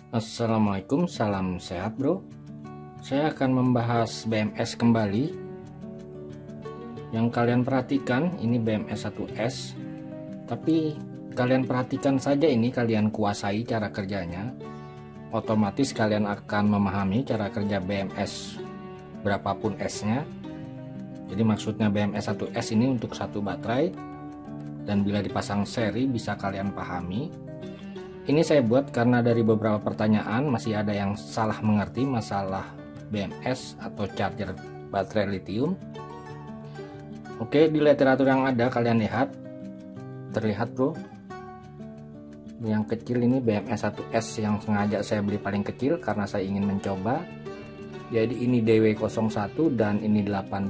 Assalamualaikum, salam sehat bro. Saya akan membahas BMS kembali. Yang kalian perhatikan ini BMS 1S, tapi kalian perhatikan saja ini, kalian kuasai cara kerjanya, otomatis kalian akan memahami cara kerja BMS berapapun S-nya. Jadi maksudnya BMS 1S ini untuk satu baterai, dan bila dipasang seri bisa kalian pahami. Ini saya buat karena dari beberapa pertanyaan masih ada yang salah mengerti masalah BMS atau charger baterai lithium. Oke, di literatur yang ada kalian lihat, terlihat bro, yang kecil ini BMS 1S yang sengaja saya beli paling kecil karena saya ingin mencoba. Jadi ini DW01 dan ini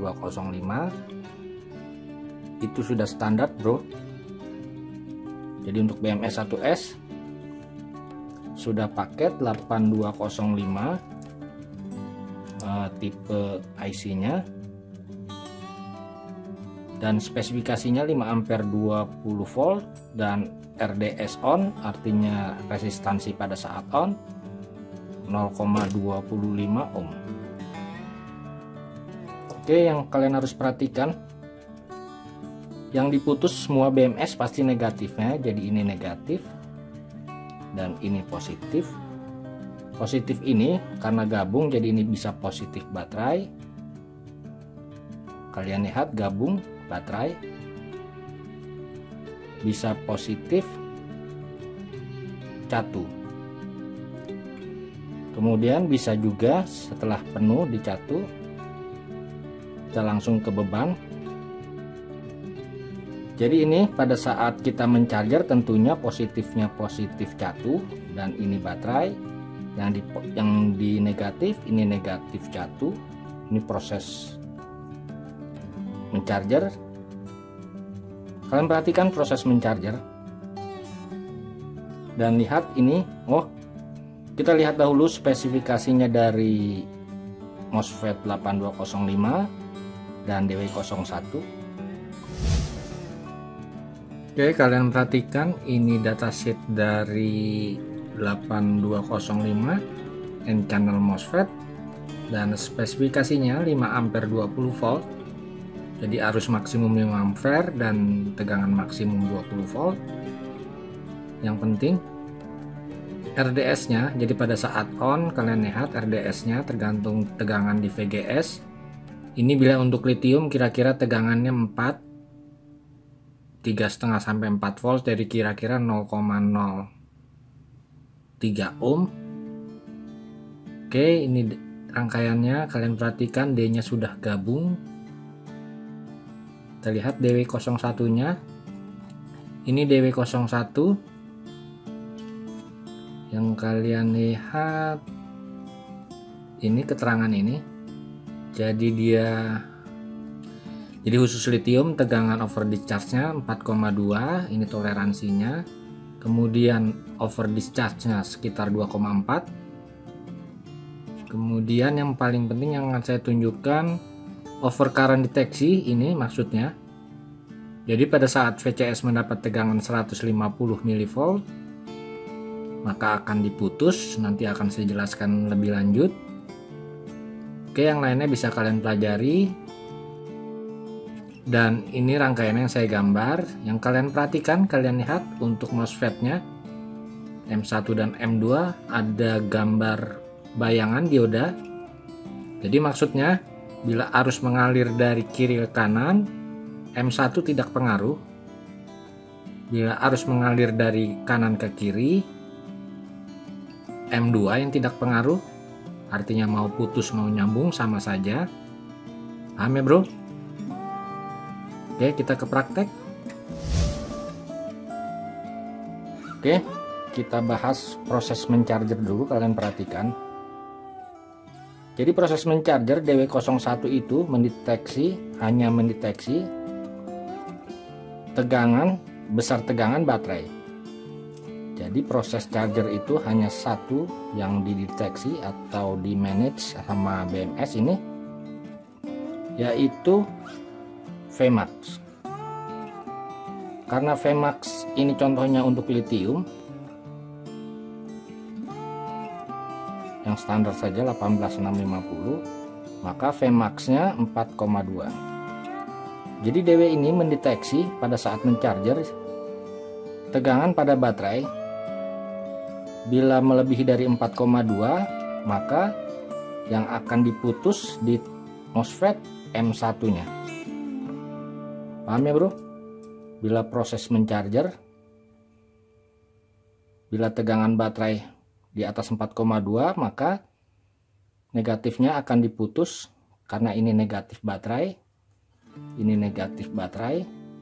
8205, itu sudah standar bro. Jadi untuk BMS 1S sudah paket 8205 tipe IC-nya, dan spesifikasinya 5 ampere 20 volt dan RDS on, artinya resistansi pada saat on 0,25 ohm. Oke, yang kalian harus perhatikan, yang diputus semua BMS pasti negatifnya, jadi ini negatif dan ini positif. Positif ini karena gabung, jadi ini bisa positif baterai. Kalian lihat gabung baterai, bisa positif catu. Kemudian bisa juga setelah penuh di catu kita langsung ke beban. Jadi ini pada saat kita mencharger tentunya positifnya positif catu dan ini baterai, yang di negatif ini negatif catu. Ini proses mencharger. Kalian perhatikan proses mencharger dan lihat ini. Kita lihat dahulu spesifikasinya dari MOSFET 8205 dan DW01. Oke, kalian perhatikan ini datasheet dari 8205 N-channel MOSFET dan spesifikasinya 5 ampere 20 volt. Jadi arus maksimum 5 ampere dan tegangan maksimum 20 volt. Yang penting RDS-nya, jadi pada saat on kalian lihat RDS-nya tergantung tegangan di VGS. Ini bila untuk lithium kira-kira tegangannya 3,5 sampai 4 volt dari kira-kira 0,03 ohm. Oke, ini rangkaiannya kalian perhatikan, D-nya sudah gabung. Kita lihat DW01 nya, ini DW01 yang kalian lihat ini keterangan ini. Jadi khusus lithium tegangan over discharge-nya 4,2, ini toleransinya. Kemudian over discharge-nya sekitar 2,4. Kemudian yang paling penting yang akan saya tunjukkan, over current deteksi ini maksudnya. Jadi pada saat VCS mendapat tegangan 150 mV, maka akan diputus, nanti akan saya jelaskan lebih lanjut. Oke, yang lainnya bisa kalian pelajari. Dan ini rangkaian yang saya gambar, yang kalian perhatikan, kalian lihat untuk MOSFET-nya M1 dan M2 ada gambar bayangan dioda. Jadi maksudnya bila arus mengalir dari kiri ke kanan, M1 tidak pengaruh. Bila arus mengalir dari kanan ke kiri, M2 yang tidak pengaruh. Artinya mau putus mau nyambung sama saja. Paham ya bro? Oke, kita ke praktek. Oke, kita bahas proses mencharger dulu, kalian perhatikan. Jadi proses mencharger DW01 itu hanya mendeteksi besar tegangan baterai. Jadi proses charger itu hanya satu yang dideteksi atau di manage sama BMS ini, yaitu Vmax. Karena Vmax ini contohnya untuk lithium, standar saja 18650, maka Vmax nya 4,2. Jadi DW ini mendeteksi pada saat mencharger tegangan pada baterai bila melebihi dari 4,2, maka yang akan diputus di MOSFET M1 nya. Paham ya bro? Bila proses mencharger, bila tegangan baterai di atas 4,2, maka negatifnya akan diputus karena ini negatif baterai, ini negatif baterai.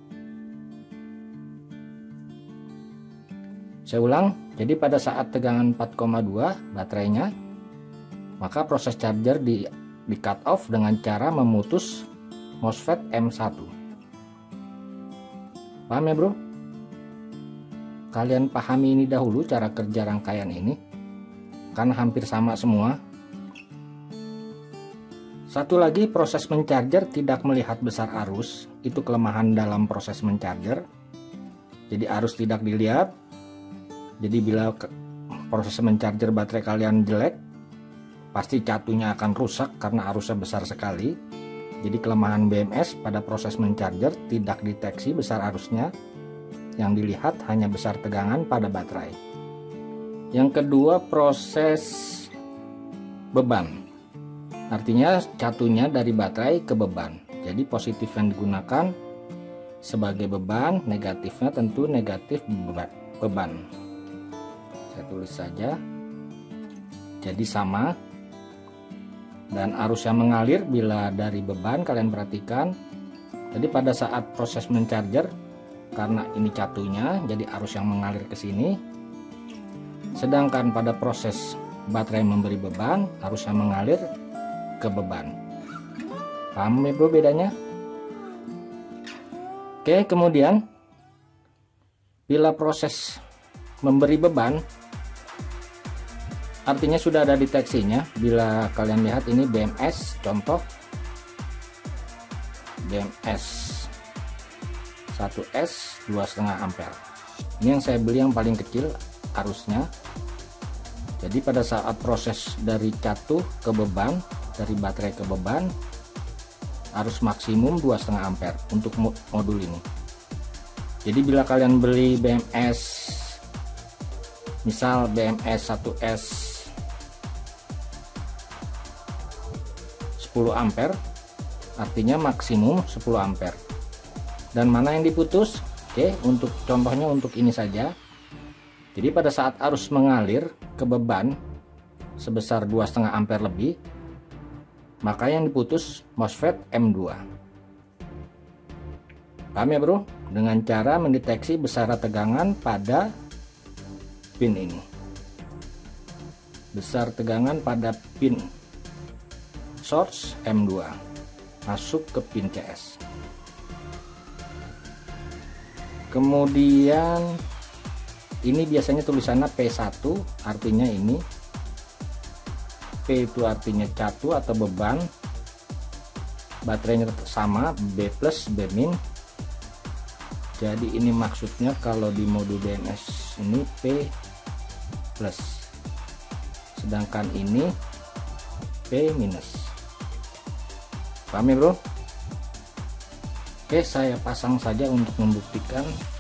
Saya ulang, jadi pada saat tegangan 4,2 baterainya, maka proses charger di cut off dengan cara memutus MOSFET M1. Paham ya bro? Kalian pahami ini dahulu cara kerja rangkaian ini, karena hampir sama semua. Satu lagi, proses mencharger tidak melihat besar arus, itu kelemahan dalam proses mencharger. Jadi arus tidak dilihat. Jadi bila proses mencharger baterai kalian jelek, pasti catunya akan rusak karena arusnya besar sekali. Jadi kelemahan BMS pada proses mencharger tidak deteksi besar arusnya, yang dilihat hanya besar tegangan pada baterai. Yang kedua, proses beban. Artinya catunya dari baterai ke beban. Jadi positif yang digunakan sebagai beban, negatifnya tentu negatif beban. Saya tulis saja. Jadi sama. Dan arus yang mengalir bila dari beban, kalian perhatikan. Jadi pada saat proses mencharger, karena ini catunya, jadi arus yang mengalir ke sini. Sedangkan pada proses baterai memberi beban, arus yang mengalir ke beban. Paham ya bro bedanya? Oke, kemudian bila proses memberi beban, artinya sudah ada deteksinya. Bila kalian lihat ini BMS, contoh BMS 1S 2,5 ampere. Ini yang saya beli yang paling kecil arusnya. Jadi pada saat proses dari catu ke beban, dari baterai ke beban, arus maksimum 2,5 ampere untuk modul ini. Jadi bila kalian beli BMS, misal BMS 1S 10 ampere, artinya maksimum 10 ampere. Dan mana yang diputus? Oke, untuk contohnya untuk ini saja. Jadi pada saat arus mengalir ke beban sebesar 2,5 ampere lebih, maka yang diputus MOSFET M2. Paham ya bro? Dengan cara mendeteksi besar tegangan pada pin ini. Besar tegangan pada pin source M2 masuk ke pin CS. Kemudian ini biasanya tulisannya P1, artinya ini P itu artinya catu atau beban, baterainya tetap sama, B plus B min. Jadi ini maksudnya kalau di modul BMS ini P plus, sedangkan ini P minus. Paham ya bro? Oke, saya pasang saja untuk membuktikan.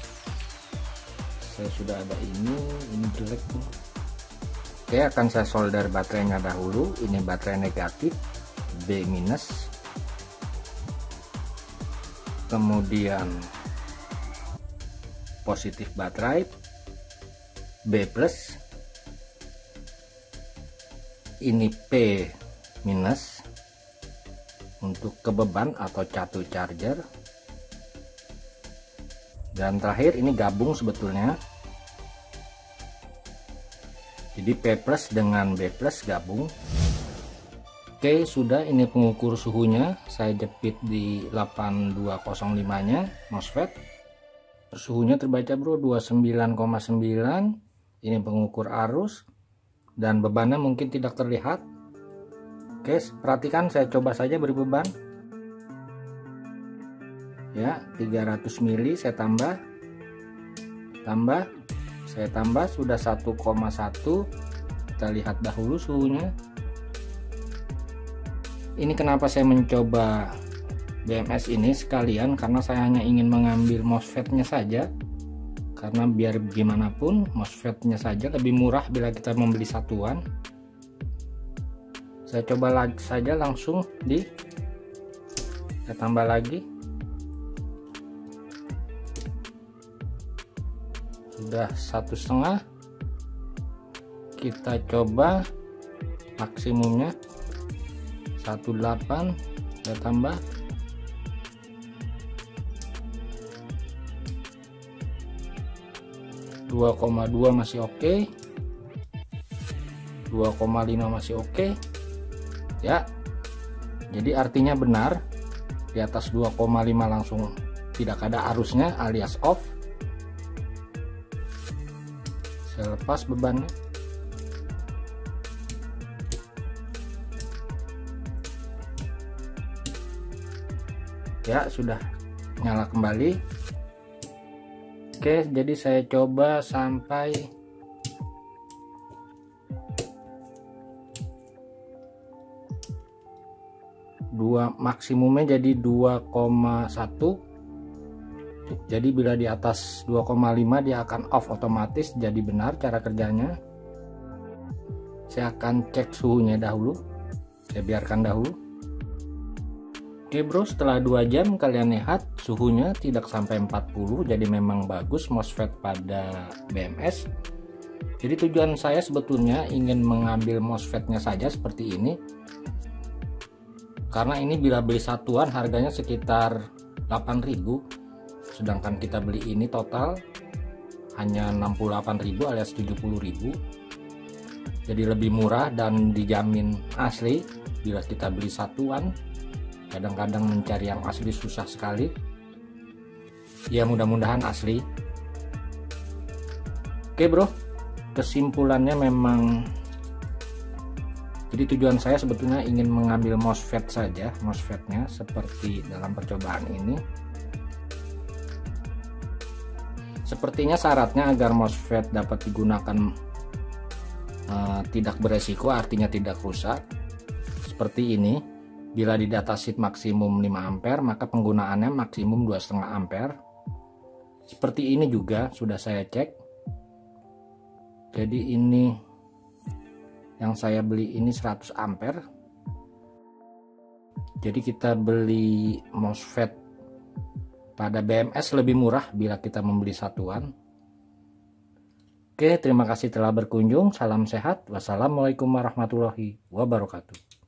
Saya sudah ada ini jelek nih. Oke, akan saya solder baterainya dahulu. Ini baterai negatif B minus, kemudian positif baterai B plus, ini P minus untuk ke beban atau catu charger, dan terakhir ini gabung sebetulnya. Jadi P plus dengan B plus gabung. Oke, sudah. Ini pengukur suhunya saya jepit di 8205 nya MOSFET. Suhunya terbaca bro 29,9. Ini pengukur arus, dan bebannya mungkin tidak terlihat. Oke, perhatikan, saya coba saja beri beban. Ya, 300 mili saya tambah, saya tambah sudah 1,1. kita lihat dahulu suhunya. Ini kenapa saya mencoba BMS ini sekalian, karena saya hanya ingin mengambil MOSFET-nya saja, karena biar gimana pun MOSFET-nya saja lebih murah bila kita membeli satuan. Saya coba saja langsung saya tambah lagi. Sudah 1,5. Kita coba maksimumnya 1,8. Kita tambah 2,2 masih oke, 2,5 masih oke ya. Jadi artinya benar, di atas 2,5 langsung tidak ada arusnya alias off. Saya lepas bebannya. Ya, sudah nyala kembali. Oke, jadi saya coba sampai maksimumnya jadi 2,1. Jadi bila di atas 2,5 dia akan off otomatis. Jadi benar cara kerjanya. Saya akan cek suhunya dahulu. Saya biarkan dahulu. Oke bro, setelah 2 jam kalian lihat suhunya tidak sampai 40, jadi memang bagus MOSFET pada BMS. Jadi tujuan saya sebetulnya ingin mengambil MOSFET-nya saja seperti ini, karena ini bila beli satuan harganya sekitar 8.000, sedangkan kita beli ini total hanya 68.000 alias 70.000. Jadi lebih murah dan dijamin asli bila kita beli satuan. Kadang-kadang mencari yang asli susah sekali. Ya mudah-mudahan asli. Oke bro, kesimpulannya memang, jadi tujuan saya sebetulnya ingin mengambil MOSFET saja, MOSFET-nya seperti dalam percobaan ini. Sepertinya syaratnya agar MOSFET dapat digunakan tidak beresiko, artinya tidak rusak, seperti ini. Bila di datasheet maksimum 5 ampere, maka penggunaannya maksimum 2,5 ampere. Seperti ini juga sudah saya cek. Jadi ini yang saya beli ini 100 ampere. Jadi kita beli MOSFET pada BMS lebih murah bila kita membeli satuan. Oke, terima kasih telah berkunjung. Salam sehat. Wassalamualaikum warahmatullahi wabarakatuh.